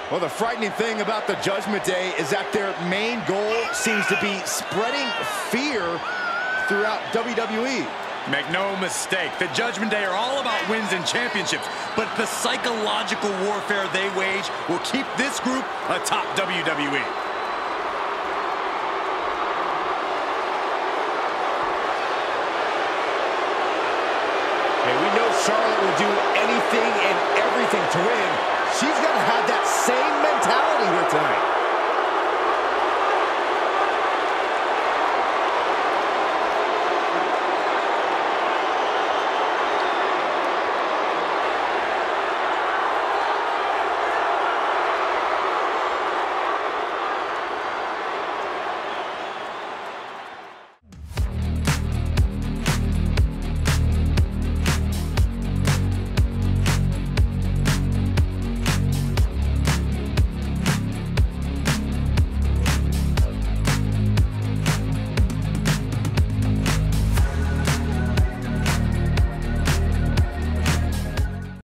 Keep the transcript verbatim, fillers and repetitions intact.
Well, the frightening thing about the Judgment Day is that their main goal seems to be spreading fear throughout W W E. Make no mistake, the Judgment Day are all about wins and championships, but the psychological warfare they wage will keep this group atop W W E. Hey, we know Charlotte will do anything and everything to win. She's got to have that same mentality here tonight.